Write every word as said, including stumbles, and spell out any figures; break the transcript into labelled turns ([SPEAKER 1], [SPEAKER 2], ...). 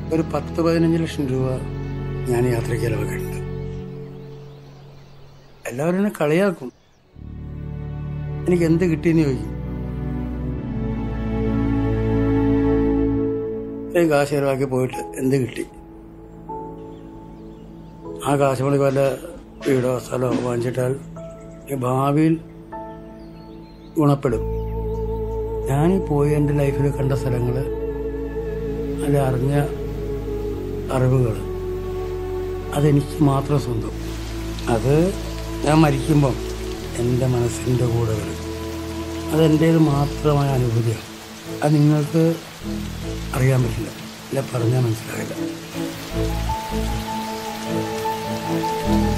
[SPEAKER 1] ഒരു പത്ത് പതിനഞ്ച് ലക്ഷം രൂപ ഞാൻ യാത്രയ്ക്ക് ചിലവാക്കിയിട്ടുണ്ട്. എല്ലാവരും എന്നെ കളിയാക്കും. എനിക്ക് എന്ത് കിട്ടിയെന്ന് ചോദിക്കും. ഇത്രയും കാശ് ചിലവാക്കി പോയിട്ട് എന്ത് കിട്ടി? ആ കാശ് കൊണ്ട് വല്ല വീടോ സ്ഥലമോ വാങ്ങിച്ചിട്ടാൽ ഭാവിയിൽ ഗുണപ്പെടും. ഞാനീ പോയി എൻ്റെ ലൈഫിൽ കണ്ട സ്ഥലങ്ങൾ, അല്ല അറിഞ്ഞ അറിവുകൾ, അതെനിക്ക് മാത്രം സ്വന്തം. അത് ഞാൻ മരിക്കുമ്പം എൻ്റെ മനസ്സിൻ്റെ കൂടെ വരും. അതെൻ്റേത് മാത്രമായ അനുഭൂതിയാണ്. അത് നിങ്ങൾക്ക് അറിയാൻ പറ്റില്ല, ഇല്ല പറഞ്ഞാൽ മനസ്സിലാകില്ല.